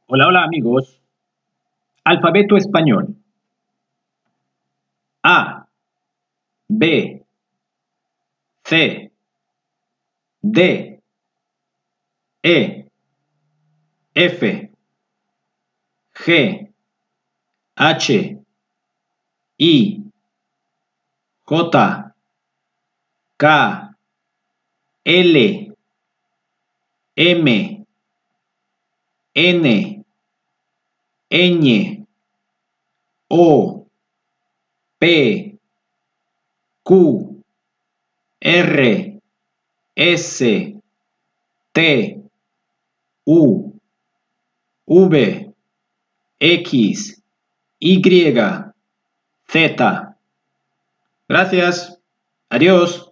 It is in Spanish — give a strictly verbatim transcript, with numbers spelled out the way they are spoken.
Hola, hola amigos. Alfabeto español. A, B, C, D, E, F, G, H, I, J, K, L, M, N, Ñ, O, P, Q, R, S, T, U, V, X, Y, Z. Gracias. Adiós.